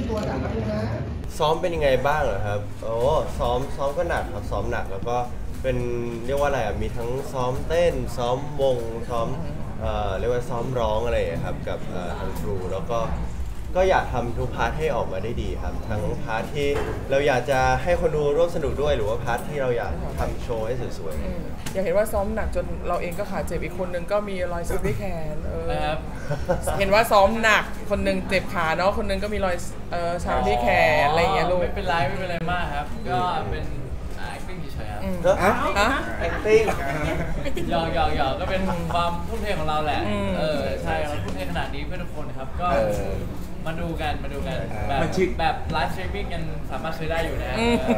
ซ้อมเป็นยังไงบ้างเหรอครับโอ้ซ้อมก็หนักครับซ้อมหนักแล้วก็เป็นเรียกว่าอะไรอ่ะมีทั้งซ้อมเต้นซ้อมวงซ้อมเรียกว่าซ้อมร้องอะไรครับกับทางครูแล้วก็อยากทำทุกพาร์ทให้ออกมาได้ดีครับทั้งพาร์ทที่เราอยากจะให้คนดูร่วมสนุกด้วยหรือว่าพาร์ทที่เราอยากทำโชว์ให้สวยๆอยากเห็นว่าซ้อมหนักจนเราเองก็ขาเจ็บอีกคนนึงก็มีรอยสักที่แขนเห็นว่าซ้อมหนักคนนึงเจ็บขาเนาะคนนึงก็มีรอยช้ำที่แขนอะไรอย่างเงี้ยลูกไม่เป็นไรมากครับก็เป็นacting เฉยๆครับ acting หยอกก็เป็นความทุ่มเทของเราแหละใช่เราทุ่มเทขนาดนี้เพื่อทุกคนครับก็มาดูกันแบบไลฟ์สตรีมมิ่งยังสามารถซื้อได้อยู่นะ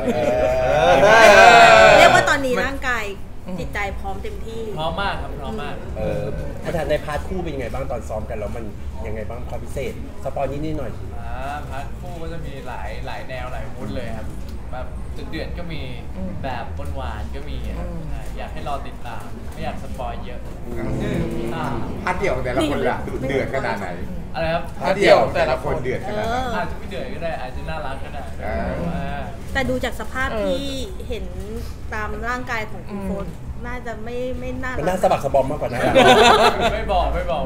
เรียกว่าตอนนี้ร่างกายจิตใจพร้อมเต็มที่พร้อมมากครับพร้อมมากอาจารย์ในพาร์ทคู่เป็นยังไงบ้างตอนซ้อมกันแล้วมันยังไงบ้างความพิเศษสปอยนิดหน่อยพาร์ทคู่ก็จะมีหลายแนวหลายมูดเลยครับแบบเดือดก็มีแบบหวานก็มีอยากให้รอติดตามไม่อยากสปอยเยอะพาร์ทเดี่ยวแต่ละคนละเดือดขนาดไหนอะไรครับพาร์ทเดี่ยวแต่ละคนเดือดขนาดไหนอาจจะไม่เดือดก็ได้อาจจะน่ารักก็ได้แต่ดูจากสภาพที่เห็นตามร่างกายของคุณโฟนน่าจะไม่น่ามันน่าสะบักสะบอมมากกว่านั้นไม่บอก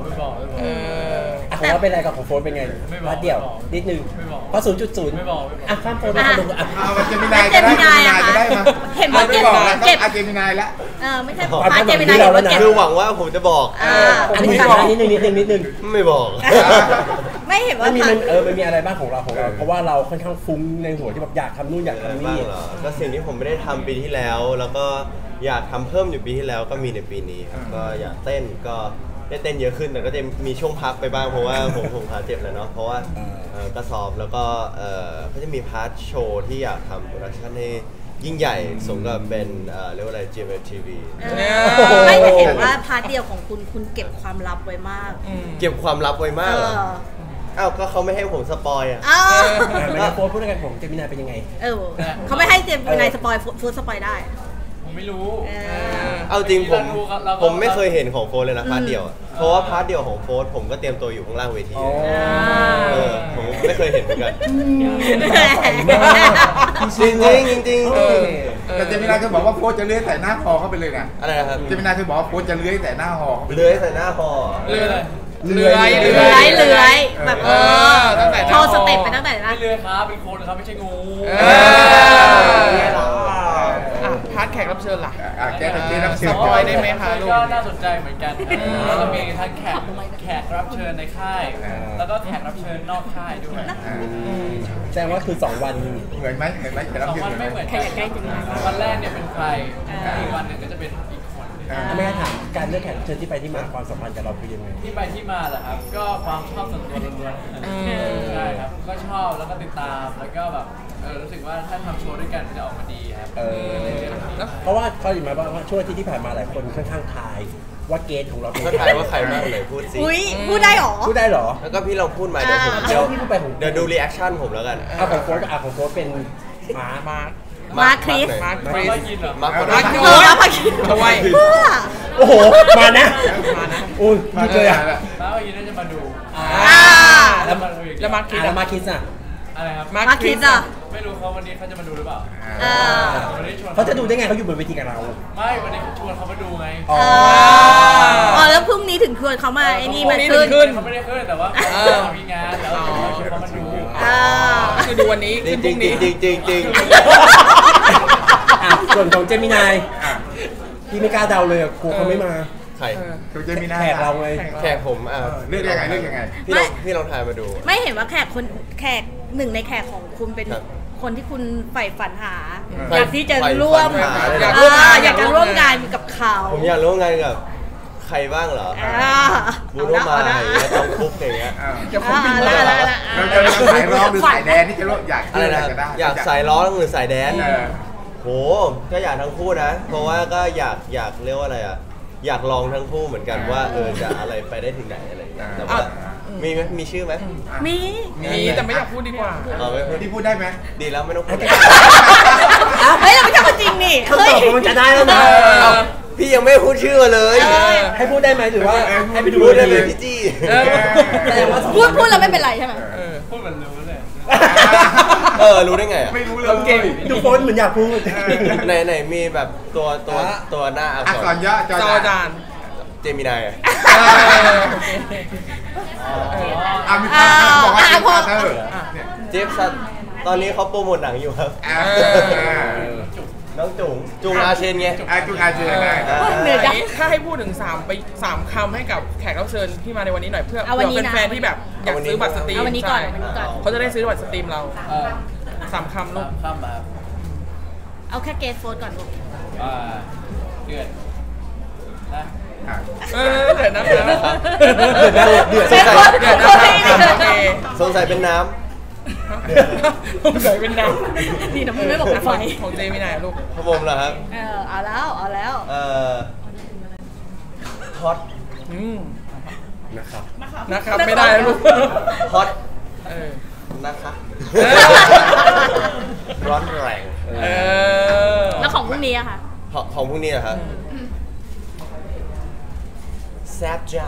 ของเราเป็นอะไรกับของโฟนเป็นไงพาร์ทเดี่ยวนิดนึงเพราะ0.0 ไม่บอกข้ามโฟนมาลงเจมินายก็ได้มาเห็นว่าเก็บเจมินายแล้วไม่ใช่พาร์ทเจมินายคือหวังว่าผมจะบอกอันนี้นิดนึงไม่บอกไม่เห็นว่ามันมีอะไรบ้างของเราเพราะว่าเราค่อนข้างฟุ้งในหัวที่แบบอยากทำนู่นอยากทำนี่ก็สิ่งที่ผมไม่ได้ทำปีที่แล้วแล้วก็อยากทำเพิ่มอยู่ปีที่แล้วก็มีในปีนี้ครับก็อยากเต้นก็ได้เต้นเยอะขึ้นแต่ก็จะมีช่วงพักไปบ้างเพราะว่าผมขาเจ็บแล้วเนาะเพราะว่าก็ซ้อมแล้วก็ก็จะมีพาร์ทโชว์ที่อยากทำโปรดักชั่นให้ยิ่งใหญ่สมกับเป็นเรียกว่าอะไร GMMTV ไม่เห็นว่าพาร์ทเดียวของคุณเก็บความลับไว้มากเก็บความลับไว้มากอ้าวก็เขาไม่ให้ผมสปอยอ่ะไม่ได้โฟนพูดกันผมเจมินายเป็นยังไงเขาไม่ให้เจมินายสปอยฟูดสปอยได้ผมไม่รู้เอาจริงผมไม่เคยเห็นของโฟนเลยนะพาร์ทเดียวเพราะว่าพาร์ทเดียวของโฟนผมก็เตรียมตัวอยู่ข้างล่างเวทีผมไม่เคยเห็นเหมือนกันจริงแต่เจมินายเคยบอกว่าโฟนจะเลื้อยใส่หน้าคอเข้าไปเลยนะอะไรนะครับเจมินายเคยบอกว่าโฟนจะเลื้อยใส่หน้าคอเลื้อยใส่หน้าคอเลื้อยแบบโชว์สเต็ปไปตั้งแต่ไม่เลื้อยครับเป็นคนครับไม่ใช่งูพาร์ทแขกรับเชิญล่ะแกเป็นรับเชิญปอยได้ไหมคะก็น่าสนใจเหมือนกันเรามีทั้งแขกรับเชิญในค่ายแล้วก็แขกรับเชิญนอกค่ายด้วยแสดงว่าคือ2วันเหมือนไหม 2 วันไม่เหมือนกันวันแรกเนี่ยเป็นใครอีกวันหนึ่งก็จะเป็นอีกคนไม่ถามการเลือกแขกรับเชิญที่ไปที่มาความสัมพันธ์กับเราคือยังไงที่ไปที่มาเหรอครับก็ความชอบส่วนตัวล้วนๆใช่ครับก็ชอบแล้วก็ติดตามแล้วก็แบบรู้สึกว่าถ้าทำโชว์ด้วยกันจะออกมาดีครับเพราะว่าเขาอยู่มาว่าช่วงที่ผ่านมาหลายคนค่อนข้างทายว่าเกณฑ์ของเราก็ทายว่าใครบ้างเลยพูดสิพูดได้หรอแล้วก็พี่ลองพูดมาเดี๋ยวดูรีแอคชั่นผมแล้วกันของโค้ชเป็นมาคริสทำไมโอ้โหมานะอุ้ยมาเลยอ่ะมาวันนี้น่าจะมาดูแล้วมาคิสอ่ะอะไรครับมาคิสอ่ะไม่รู้เขาวันนี้เขาจะมาดูหรือเปล่าเขาจะดูได้ไงเขาอยู่บนเวทีกับเราไม่วันนี้ชวนเขามาดูไงแล้วพรุ่งนี้ถึงชวนเขามาไอ้นี่มาขึ้นเขาไม่ได้ขึ้นแต่ว่าเขามีงานแล้วชวนเขามาดูคือดูวันนี้ขึ้นพรุ่งนี้จริงส่วนของเจมินายพี่ไม่กล้าเดาเลยกลัวเขาไม่มาใครเจมินายแขกเราไงแขกผมเลือกยังไงพี่ลองทายมาดูไม่เห็นว่าแขกหนึ่งในแขกของคุณเป็นคนที่คุณใฝ่ฝันหาอยากที่จะร่วมอยากร่วมงานกับเขาผมอยากร่วมงานกับใครบ้างเหรอบูโรมาต้องคุกอย่างเงี้ยเราจะสายร้องหรือสายแดนที่จะอยากอะไรนะอยากสายร้องหรือสายแดนโหก็อยากทั้งคู่นะเพราะว่าก็อยากเรียกว่าอะไรอ่ะอยากลองทั้งคู่เหมือนกันว่าจะอะไรไปได้ถึงไหนอะไรอย่างเงี้ยแต่ว่ามีไหมมีชื่อไหมมีแต่ไม่อยากพูดดีกว่าที่พูดได้ไหมดีแล้วไม่ต้องพูดเฮ้ยเราไม่ใช่คนจริงนี่เขาตอบมันจะได้แล้วนะพี่ยังไม่พูดชื่อเลยให้พูดได้ไหมหรือว่าให้ไปดูได้เลยพี่จี้พูดเราไม่เป็นไรใช่ไหมพูดเหมือนรู้เลยรู้ได้ไงอ่ะไม่รู้เลยเก่งทุกคนเหมือนอยากพูดไหนมีแบบตัวหน้าอักอักษษรรย่อจอจานเจมินายอ่ะมีพาร์ทบอกว่าเป็นพาร์ทเนอร์เนี่ยเจฟสันตอนนี้เขาโปรโมทหนังอยู่ครับ น้องจุงอาเชนไงจุงอาเจนได้เหนื่อยจังถ้าให้พูดถึง3 คำให้กับแขกรับเชิญที่มาในวันนี้หน่อยเพื่อเอาวันนี้นะแฟนๆที่แบบอยากซื้อบัตรสตรีมเอาวันนี้ก่อนใช่วันนี้ก่อนเขาจะได้ซื้อบัตรสตรีมเรา3 คำลูกข้ามมาเอาแค่เกสโฟนก่อนลูกเดือดนะเดี๋ยวนะเดือดเดือดสงสัยเดือดโอเคสงสัยเป็นน้สงสัยเป็นน้ำนี่นะมึงไม่บอกนะไฟของเจมินายลูกำของผมเหรอครับเอาแล้วฮอตนะครับนะครับไม่ได้แล้วลูกฮอตเออนะคะ ร้อนแรงแล้วของพรุ่งนี้อะค่ะของพวกนี้เหรอครับแซ่บจ้า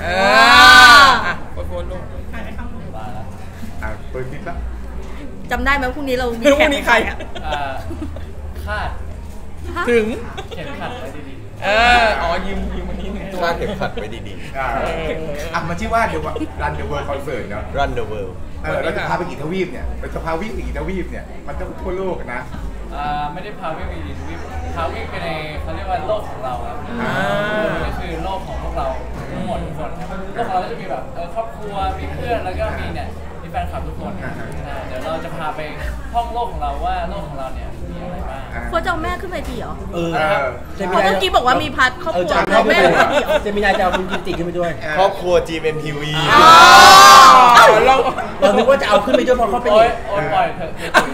โฟนลูกเปิดคลิปแล้วจำได้ไหมพรุ่งนี้เรามีพรุ่แข่งงนี้ใครคาดถึงเข็มขัดไว้ดียืมวันนี้1 ตัวคาดเข็มขัดไว้ดีมันชื่อว่า Run the World Concert เนาะๆ Run the world เราจะพาไปกี่ทวีปเนี่ยเราจะพาวิ่งไปกี่ทวีปเนี่ยมันต้องทั่วโลกนะไม่ได้พาวิ่งไปดีวิ่งพาวิ่งไปในเขาเรียกว่าโลกของเราครับก็คือโลกของพวกเราทั้งหมดทุกคนครับโลกของเราก็จะมีแบบครอบครัวมีเพื่อนแล้วก็มีเนี่ยมีแฟนคลับทุกคนเดี๋ยวเราจะพาไปท่องโลกของเราว่าโลกของเราเนี่ยมีอะไรบ้างโฟนจะเอาแม่ขึ้นไปทีเหรอเจเพราะเมื่อกี้บอกว่ามีพัดครอบครัวจะเอาแม่ขึ้นไปทีเหรอเจมินายจะเอาคุณกิมจิขึ้นไปด้วยครอบครัว GMMTV เราคิดว่าจะเอาขึ้นไปด้วยเพราะเขาเป็นโอ๊ยปล่อยเถอะ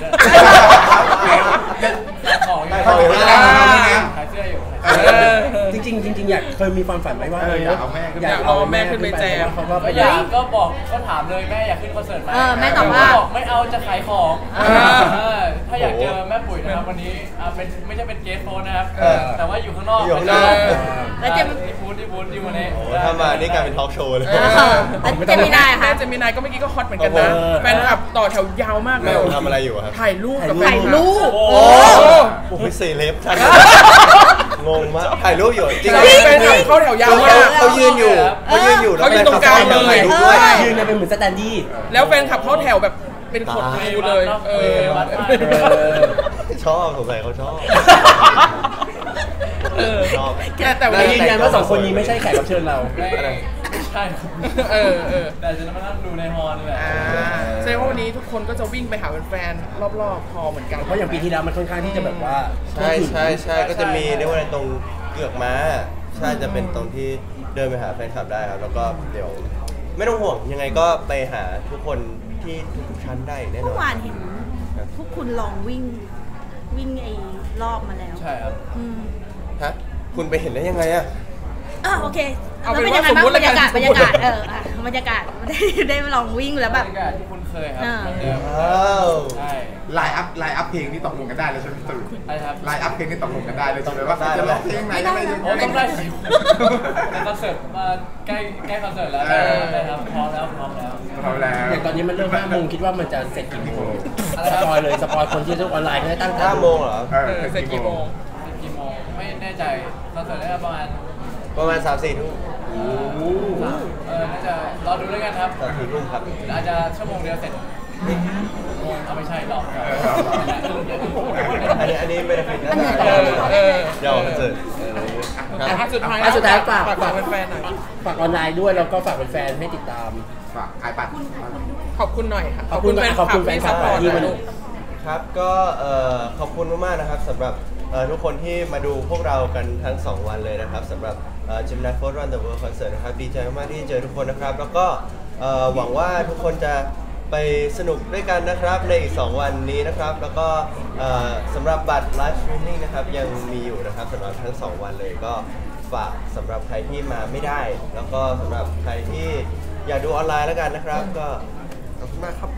ของอยู่เขาจะได้ของเราด้วยนะขายเสื้ออยู่จริงอยากเคยมีความฝันไหมว่าอยากเอาแม่ขึ้นไปอยากเอาแม่ขึ้นไปแจมเขาก็ก็อยากก็บอกก็ถามเลยแม่อยากขึ้นคอนเสิร์ตไหมแม่ตอบว่าบอกไม่เอาจะขายของถ้าอยากเจอแม่ปุ๋ยนะครับวันนี้เป็นไม่ใช่เป็นเกสโฟนนะครับแต่ว่าอยู่ข้างนอกอยู่ข้างนอกแล้วเจมที่บูธอยู่วันนี้ถ้ามานี่กลายเป็นทอล์กโชว์เลยเจมินายค่ะเจมินายก็เมื่อกี้ก็ฮอตเหมือนกันนะแฟนคลับต่อแถวยาวมากเลแม่ยผมทำอะไรอยู่ครับถ่ายรูปกับถ่ายรูปโอ้ผมไม่เซเลบท่านงงมากถ่ายรูปอยู่จริงแฟนคลับเขาแถวยาวมากเขายืนอยู่เขายืนอยู่เขายืนตรงกลางเลยถ่ายรูปด้วยยืนเป็นเหมือนสแตนดี้แล้วแฟนคลับเขาแถวแบบเป็นขดดูเลยชอบสงสัยเขาชอบ ชอบแต่วันแต่นี้ยืนยันว่า2 คนนี้ไม่ใช่แขกรับเชิญเราไม่ใช่ แต่จะมานั่งดูในฮอลล์นี่แหละแสดงว่าวันนี้ทุกคนก็จะวิ่งไปหาแฟนๆรอบๆพอเหมือนกันเพราะอย่างปีที่แล้วมันค่อนข้างที่จะแบบว่าใช่ก็จะมีเรียกว่าอะไรตรงเกือกม้าใช่จะเป็นตรงที่เดินไปหาแฟนคลับได้ครับแล้วก็เดี๋ยวไม่ต้องห่วงยังไงก็ไปหาทุกคนที่ทุกชั้นได้แน่นเมื่ออน วานเห็นพวกคุณลองวิ่งไอ้รอบมาแล้วใช่ครับฮะคุณไปเห็นได้ยังไงอะโอเคเอาแล้วเป็เป็น นว่ายังไงบ้างสมมุติบรรยากาศแล้วกันบรรยากาศบรรยากาศได้ลองวิ่งแล้วแบบบรรยากาศที่คุ้นเคยครับอ่าเหมือนเดิมว้าวใช่ไลน์อัพเพลงนี่ตกลงกันได้เลยใช่ไหมตื่นอะไรครับไลน์อัพเพลงนี่ตกลงกันได้เลยใช่ไหมว่าจะร้องเพลงไหนอะไรยังโอ้ไงต้องได้สิแต่คอนเสิร์ตมาใกล้คอนเสิร์ตแล้วนะครับพร้อมแล้วเราแล้วอย่างตอนนี้มันเริ่ม5 โมงคิดว่ามันจะเสร็จกี่โมงสปอยเลยสปอยคนที่ดูออนไลน์ก็ได้ตั้ง 5 โมงเหรอเสร็จกี่โมงกี่โมงไม่แน่ใจคอนเสิร์ตได้ประมาณประมาณ 3-4 ทุ่มน่าจะรอดูแล้วกันครับ 3-4 ทุ่มครับอาจจะชั่วโมงเดียวเสร็จเอาไม่ใช่หรอกอันนี้ไม่ได้ผิดนะเดี๋ยวเสร็จสุดท้ายสุดท้ายฝากฝากแฟนๆหน่อยฝากออนไลน์ด้วยแล้วก็ฝากแฟนๆให้ติดตามฝากไอปัดขอบคุณหน่อยค่ะขอบคุณแฟนคลับที่ซัพพอร์ตที่ลูกครับก็ขอบคุณมากๆนะครับสำหรับทุกคนที่มาดูพวกเรากันทั้ง 2 วันเลยนะครับสำหรับGemini Food Run the World Concert นะครับดีใจมากๆที่เจอทุกคนนะครับแล้วก็หวังว่าทุกคนจะไปสนุกด้วยกันนะครับในอีก 2 วันนี้นะครับแล้วก็สำหรับบัตร Live Streaming นะครับยังมีอยู่นะครับสำหรับทั้ง 2 วันเลยก็ฝากสำหรับใครที่มาไม่ได้ แล้วก็สำหรับใครที่อยากดูออนไลน์แล้วกันนะครับก็ขอบคุณมากครับ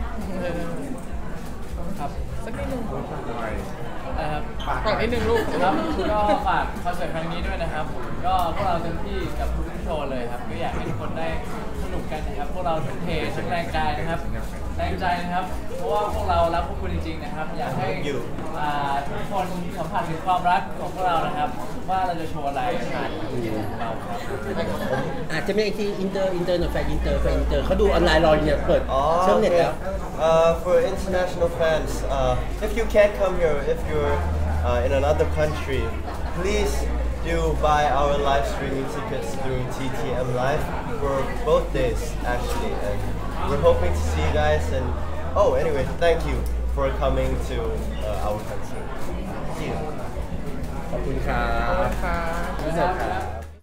ครับสักนิดนึงนะครับฝากนิดนึงลูกครับก็ฝากคอนเสิร์ตครั้งนี้ด้วยนะครับก็พวกเราเต็มที่กับทุกโชว์เลยครับก็อยากให้ทุกคนได้สนุกกันนะครับพวกเราทุ่มเททั้งแรงกายนะครับแรงใจนะครับเพราะว่าพวกเรารักพวกคุณจริงๆนะครับอยากให้ทุกคนสัมผัสถึงความรักของพวกเรานะครับว่าเราจะโชว์อะไรผ่านเราครับอาจจะไม่ไอ้ที่อินเตอร์หน่อยแฟนอินเตอร์เขาดูออนไลน์รออยู่เนี่ยเปิดเชื่อมเน็ตแล้ว For international fans, if you can't come here, if you're in another country, please do buy our live streaming tickets through TTM Live for both days actually, and we're hoping to see you guys. And oh, anyway, thank you for coming to our country. See you. ขอบคุณครับค่ะพี่เสิร์ฟครับ